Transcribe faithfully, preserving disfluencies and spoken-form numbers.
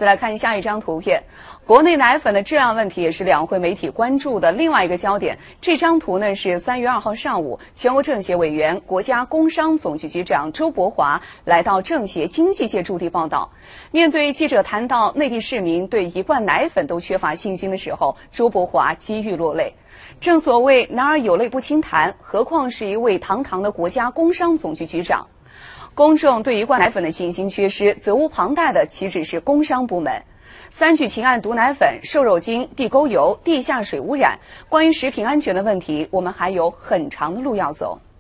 再来看下一张图片，国内奶粉的质量问题也是两会媒体关注的另外一个焦点。这张图呢是三月二号上午，全国政协委员、国家工商总局局长周伯华来到政协经济界驻地报道。面对记者谈到内地市民对一罐奶粉都缺乏信心的时候，周伯华几欲落泪。正所谓男儿有泪不轻弹，何况是一位堂堂的国家工商总局局长。公众对一罐奶粉的信心缺失，责无旁贷的岂止是工商部门。三聚氰胺毒奶粉、瘦肉精、地沟油、地下水污染，关于食品安全的问题，我们还有很长的路要走。